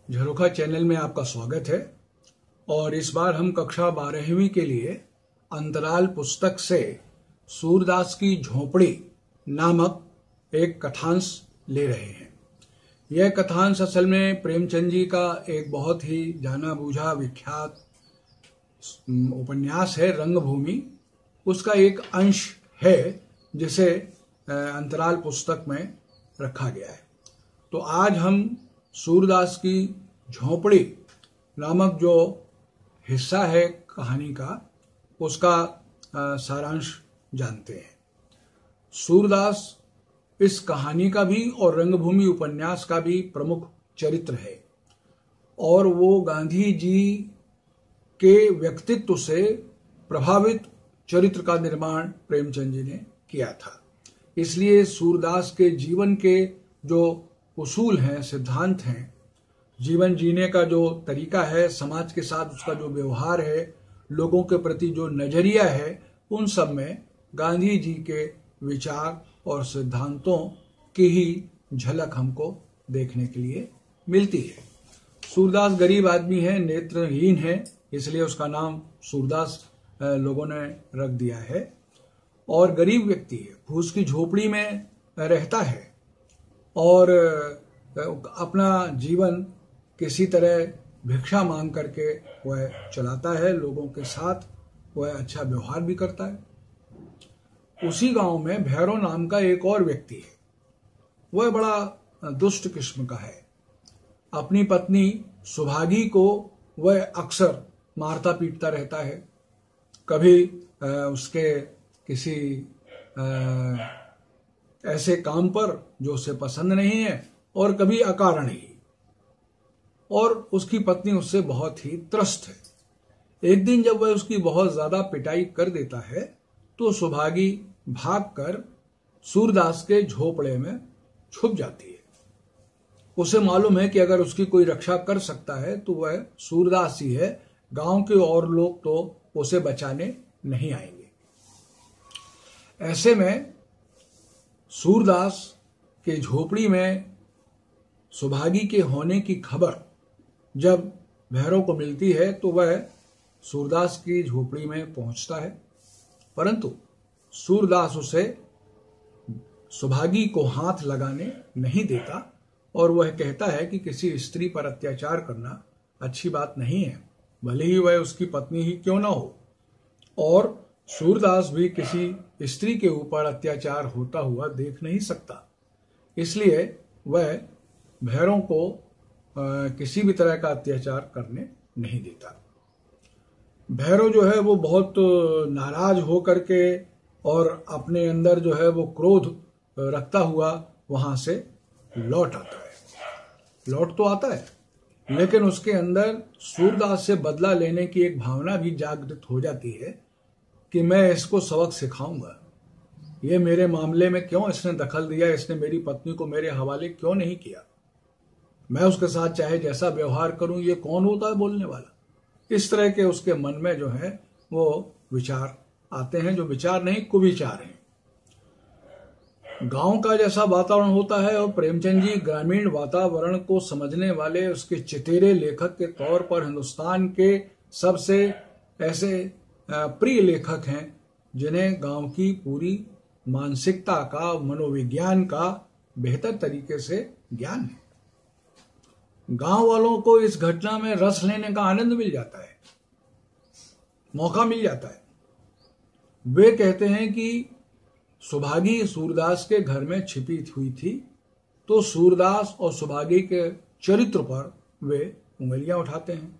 झरोखा channel में आपका स्वागत है। और इस बार हम कक्षा 12वीं के लिए अंतराल पुस्तक से सूरदास की झोपड़ी नामक एक कथांश ले रहे हैं। यह कथांश असल में प्रेमचंद जी का एक बहुत ही जाना बूझा विख्यात उपन्यास है रंगभूमि। उसका एक अंश है जिसे अंतराल पुस्तक में रखा गया है। तो आज हम सूरदास की झोपड़ी नामक जो हिस्सा है कहानी का उसका सारांश जानते हैं। सूरदास इस कहानी का भी और रंगभूमि उपन्यास का भी प्रमुख चरित्र है और वो गांधी जी के व्यक्तित्व से प्रभावित चरित्र का निर्माण प्रेमचंद जी ने किया था। इसलिए सूरदास के जीवन के जो उसूल हैं, सिद्धांत हैं, जीवन जीने का जो तरीका है, समाज के साथ उसका जो व्यवहार है, लोगों के प्रति जो नजरिया है, उन सब में गांधी जी के विचार और सिद्धांतों की ही झलक हमको देखने के लिए मिलती है। सूरदास गरीब आदमी है, नेत्रहीन है, इसलिए उसका नाम सूरदास लोगों ने रख दिया है। और गरीब व्यक्ति है, फूस की झोपड़ी में रहता है और अपना जीवन किसी तरह भिक्षा मांग करके वह चलाता है। लोगों के साथ वह अच्छा व्यवहार भी करता है। उसी गांव में भैरव नाम का एक और व्यक्ति है। वह बड़ा दुष्ट किस्म का है। अपनी पत्नी सुभागी को वह अक्सर मारता पीटता रहता है। कभी उसके किसी ऐसे काम पर जो उसे पसंद नहीं है और कभी अकारण ही। और उसकी पत्नी उससे बहुत ही त्रस्त है। एक दिन जब वह उसकी बहुत ज्यादा पिटाई कर देता है तो सुभागी भागकर सूरदास के झोपड़े में छुप जाती है। उसे मालूम है कि अगर उसकी कोई रक्षा कर सकता है तो वह सूरदास ही है। गांव के और लोग तो उसे बचाने नहीं आएंगे। ऐसे में सूरदास के झोपड़ी में सुभागी के होने की खबर जब भैरव को मिलती है तो वह सूरदास की झोपड़ी में पहुंचता है, परंतु सूरदास उसे सुभागी को हाथ लगाने नहीं देता और वह कहता है कि किसी स्त्री पर अत्याचार करना अच्छी बात नहीं है, भले ही वह उसकी पत्नी ही क्यों ना हो। और सूरदास भी किसी स्त्री के ऊपर अत्याचार होता हुआ देख नहीं सकता, इसलिए वह भैरव को किसी भी तरह का अत्याचार करने नहीं देता। भैरव जो है वो बहुत नाराज हो करके और अपने अंदर जो है वो क्रोध रखता हुआ वहां से लौट आता है। लौट तो आता है लेकिन उसके अंदर सूरदास से बदला लेने की एक भावना भी जागृत हो जाती है कि मैं इसको सबक सिखाऊंगा। ये मेरे मामले में क्यों इसने दखल दिया, इसने मेरी पत्नी को मेरे हवाले क्यों नहीं किया, मैं उसके साथ चाहे जैसा व्यवहार करूं, ये कौन होता है बोलने वाला। इस तरह के उसके मन में जो है वो विचार आते हैं, जो विचार नहीं कुविचार हैं। गांव का जैसा वातावरण होता है और प्रेमचंद जी ग्रामीण वातावरण को समझने वाले उसके चितेरे लेखक के तौर पर हिंदुस्तान के सबसे ऐसे प्रिय लेखक हैं जिन्हें गांव की पूरी मानसिकता का, मनोविज्ञान का बेहतर तरीके से ज्ञान है। गांव वालों को इस घटना में रस लेने का आनंद मिल जाता है, मौका मिल जाता है। वे कहते हैं कि सुभागी सूरदास के घर में छिपी हुई थी तो सूरदास और सुभागी के चरित्र पर वे उंगलियां उठाते हैं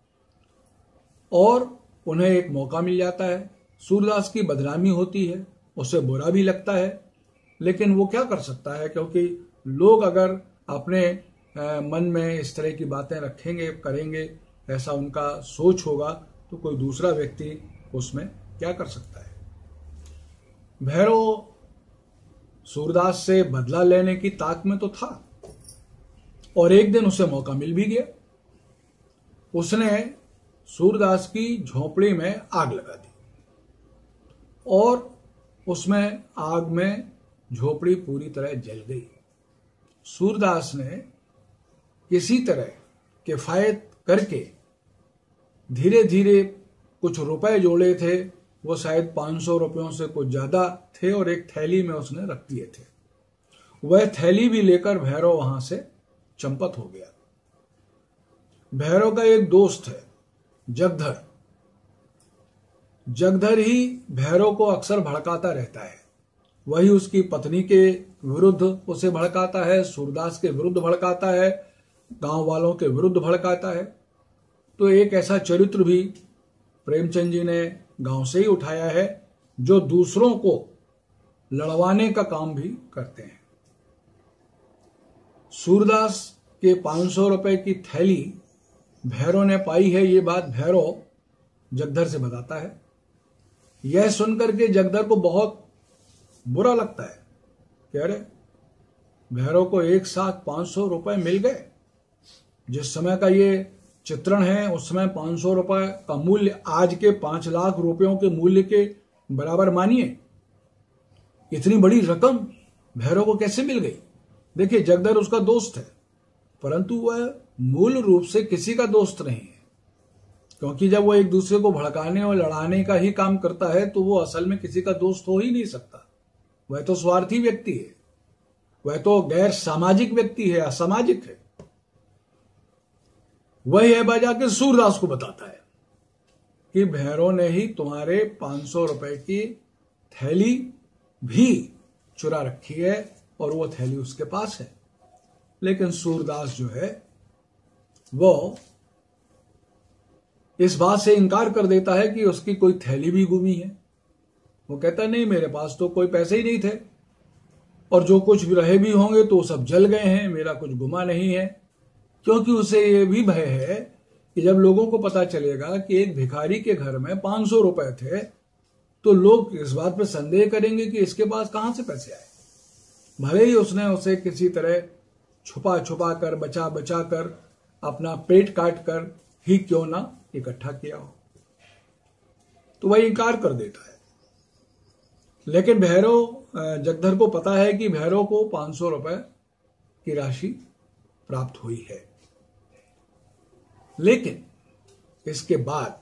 और उन्हें एक मौका मिल जाता है। सूरदास की बदनामी होती है, उसे बुरा भी लगता है, लेकिन वो क्या कर सकता है, क्योंकि लोग अगर अपने मन में इस तरह की बातें रखेंगे, करेंगे, ऐसा उनका सोच होगा, तो कोई दूसरा व्यक्ति उसमें क्या कर सकता है। भैरव सूरदास से बदला लेने की ताक में तो था और एक दिन उसे मौका मिल भी गया। उसने सूरदास की झोपड़ी में आग लगा दी और उसमें आग में झोपड़ी पूरी तरह जल गई। सूरदास ने किसी तरह किफायत करके धीरे धीरे कुछ रुपए जोड़े थे, वो शायद 500 रुपयों से कुछ ज्यादा थे, और एक थैली में उसने रख दिए थे। वह थैली भी लेकर भैरव वहां से चंपत हो गया। भैरव का एक दोस्त है जगधर। जगधर ही भैरव को अक्सर भड़काता रहता है। वही उसकी पत्नी के विरुद्ध उसे भड़काता है, सूरदास के विरुद्ध भड़काता है, गांव वालों के विरुद्ध भड़काता है। तो एक ऐसा चरित्र भी प्रेमचंद जी ने गांव से ही उठाया है, जो दूसरों को लड़वाने का काम भी करते हैं। सूरदास के 500 रुपए की थैली भैरव ने पाई है, ये बात भैरव जगधर से बताता है। यह सुनकर के जगधर को बहुत बुरा लगता है कि अरे भैरव को एक साथ 500 रुपए मिल गए। जिस समय का ये चित्रण है उस समय 500 रुपए का मूल्य आज के 5 लाख रुपयों के मूल्य के बराबर मानिए। इतनी बड़ी रकम भैरव को कैसे मिल गई? देखिए, जगधर उसका दोस्त है, परंतु वह मूल रूप से किसी का दोस्त नहीं है, क्योंकि जब वो एक दूसरे को भड़काने और लड़ाने का ही काम करता है तो वो असल में किसी का दोस्त हो ही नहीं सकता। वह तो स्वार्थी व्यक्ति है, वह तो गैर सामाजिक व्यक्ति है, असामाजिक है। वही है बजा के सूरदास को बताता है कि भैरव ने ही तुम्हारे 500 रुपए की थैली भी चुरा रखी है और वो थैली उसके पास है। लेकिन सूरदास जो है वो इस बात से इनकार कर देता है कि उसकी कोई थैली भी गुमी है। वो कहता नहीं, मेरे पास तो कोई पैसे ही नहीं थे, और जो कुछ भी रहे भी होंगे तो सब जल गए हैं, मेरा कुछ गुमा नहीं है। क्योंकि उसे ये भी भय है कि जब लोगों को पता चलेगा कि एक भिखारी के घर में 500 रुपए थे तो लोग इस बात पर संदेह करेंगे कि इसके पास कहां से पैसे आए। भले ही उसने उसे किसी तरह छुपा छुपा कर, बचा बचा कर, अपना पेट काट कर ही क्यों ना इकट्ठा किया हो, तो वह इनकार कर देता है। लेकिन भैरव जगधर को पता है कि भैरव को 500 रुपए की राशि प्राप्त हुई है। लेकिन इसके बाद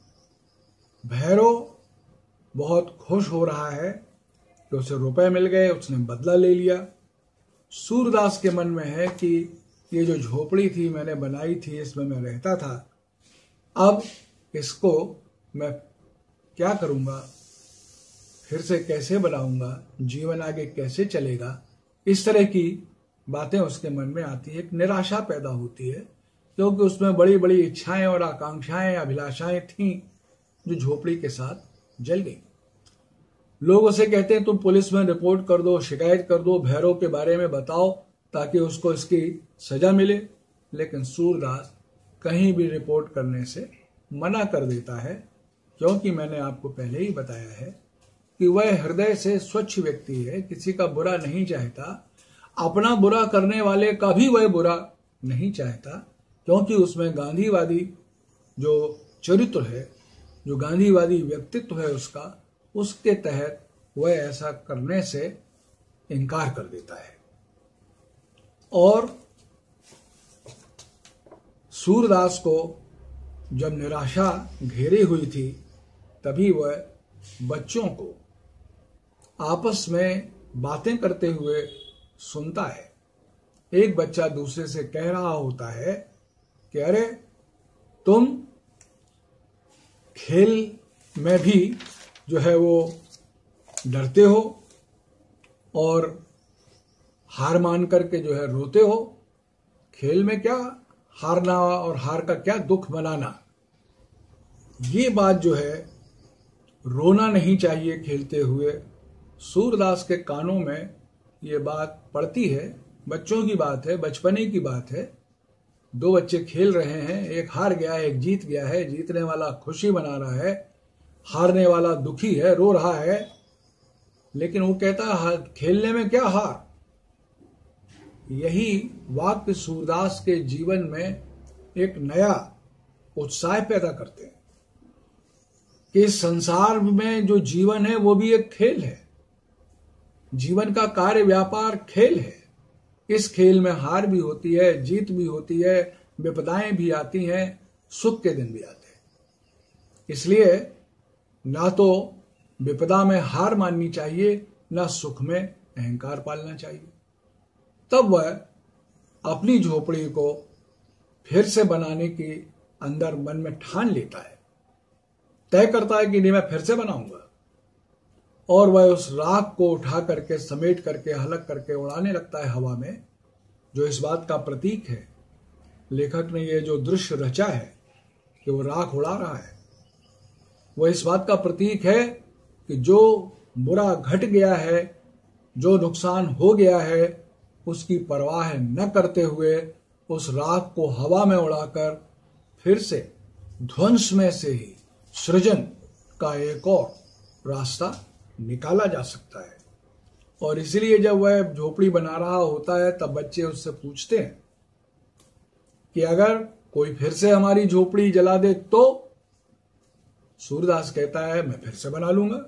भैरव बहुत खुश हो रहा है कि उसे रुपए मिल गए, उसने बदला ले लिया। सूरदास के मन में है कि ये जो झोपड़ी थी मैंने बनाई थी, इसमें मैं रहता था, अब इसको मैं क्या करूंगा, फिर से कैसे बनाऊंगा, जीवन आगे कैसे चलेगा, इस तरह की बातें उसके मन में आती है। एक निराशा पैदा होती है, क्योंकि उसमें बड़ी बड़ी इच्छाएं और आकांक्षाएं, अभिलाषाएं थीं जो झोपड़ी के साथ जल गई। लोग उसे कहते हैं तुम पुलिस में रिपोर्ट कर दो, शिकायत कर दो, भैरव के बारे में बताओ ताकि उसको इसकी सजा मिले। लेकिन सूरदास कहीं भी रिपोर्ट करने से मना कर देता है, क्योंकि मैंने आपको पहले ही बताया है कि वह हृदय से स्वच्छ व्यक्ति है, किसी का बुरा नहीं चाहता, अपना बुरा करने वाले का भी वह बुरा नहीं चाहता, क्योंकि उसमें गांधीवादी जो चरित्र है, जो गांधीवादी व्यक्तित्व है उसका, उसके तहत वह ऐसा करने से इनकार कर देता है। और सूरदास को जब निराशा घेरी हुई थी तभी वह बच्चों को आपस में बातें करते हुए सुनता है। एक बच्चा दूसरे से कह रहा होता है कि अरे तुम खेल में भी जो है वो डरते हो और हार मान करके जो है रोते हो। खेल में क्या हारना और हार का क्या दुख मनाना। ये बात जो है रोना नहीं चाहिए खेलते हुए। सूरदास के कानों में ये बात पड़ती है। बच्चों की बात है, बचपने की बात है। दो बच्चे खेल रहे हैं, एक हार गया है, एक जीत गया है। जीतने वाला खुशी मना रहा है, हारने वाला दुखी है, रो रहा है। लेकिन वो कहता है खेलने में क्या हार। यही वाक्य सूरदास के जीवन में एक नया उत्साह पैदा करते हैं कि इस संसार में जो जीवन है वो भी एक खेल है। जीवन का कार्य व्यापार खेल है। इस खेल में हार भी होती है, जीत भी होती है, विपदाएं भी आती हैं, सुख के दिन भी आते हैं। इसलिए ना तो विपदा में हार माननी चाहिए, ना सुख में अहंकार पालना चाहिए। तब वह अपनी झोपड़ी को फिर से बनाने की अंदर मन में ठान लेता है, तय करता है कि नहीं मैं फिर से बनाऊंगा, और वह उस राख को उठा करके समेट करके हलक करके उड़ाने लगता है हवा में, जो इस बात का प्रतीक है। लेखक ने यह जो दृश्य रचा है कि वो राख उड़ा रहा है, वह इस बात का प्रतीक है कि जो बुरा घट गया है, जो नुकसान हो गया है, उसकी परवाह न करते हुए उस राख को हवा में उड़ाकर फिर से ध्वंस में से ही सृजन का एक और रास्ता निकाला जा सकता है। और इसलिए जब वह झोपड़ी बना रहा होता है तब बच्चे उससे पूछते हैं कि अगर कोई फिर से हमारी झोपड़ी जला दे तो? सूरदास कहता है मैं फिर से बना लूंगा।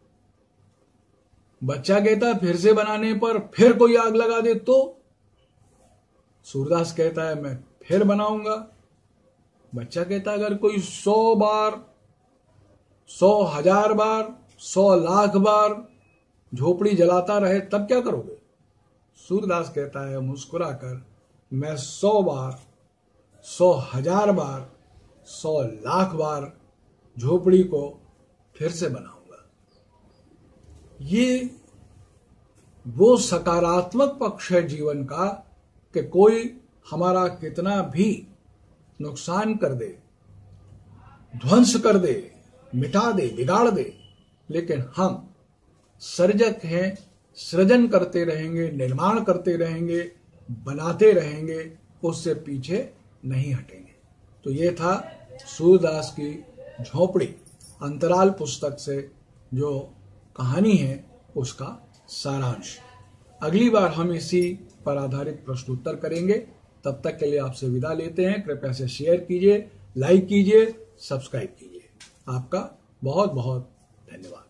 बच्चा कहता है फिर से बनाने पर फिर कोई आग लगा दे तो? सूरदास कहता है मैं फिर बनाऊंगा। बच्चा कहता है अगर कोई 100 बार, 100,000 बार, 100,00,000 बार झोपड़ी जलाता रहे तब क्या करोगे? सूरदास कहता है मुस्कुराकर मैं 100 बार, 100,000 बार, 100,00,000 बार झोपड़ी को फिर से बनाऊंगा। ये वो सकारात्मक पक्ष है जीवन का कि कोई हमारा कितना भी नुकसान कर दे, ध्वंस कर दे, मिटा दे, बिगाड़ दे, लेकिन हम सर्जक हैं, सृजन करते रहेंगे, निर्माण करते रहेंगे, बनाते रहेंगे, उससे पीछे नहीं हटेंगे। तो ये था सूरदास की झोपड़ी अंतराल पुस्तक से जो कहानी है उसका सारांश। अगली बार हम इसी पर आधारित प्रश्नोत्तर करेंगे। तब तक के लिए आपसे विदा लेते हैं। कृपया से शेयर कीजिए, लाइक कीजिए, सब्सक्राइब कीजिए। आपका बहुत बहुत धन्यवाद।